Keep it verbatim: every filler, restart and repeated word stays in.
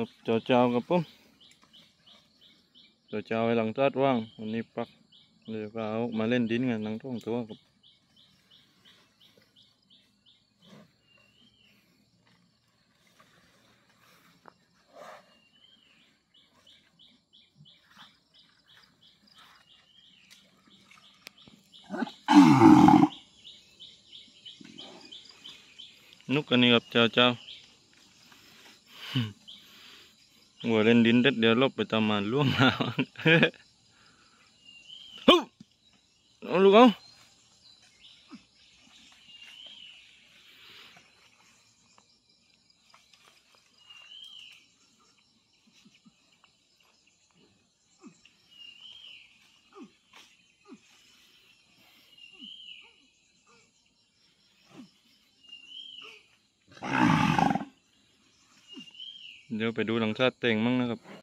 กับเจ้าเจ้ากับผมเจ้าเจ้าไว้หลังตัดว่างวันนี้ปักเดี๋ยวก็เอามาเล่นดินกันหลังท้องตัวครับนุกอันนี้กับเจ้าเจ้าหัวเล่นดินเด็ดเดี๋ยวลบไปตามมาล่วงมาเอาลูกเอาเดี๋ยวไปดูหลังชาติเต่งมั่งนะครับ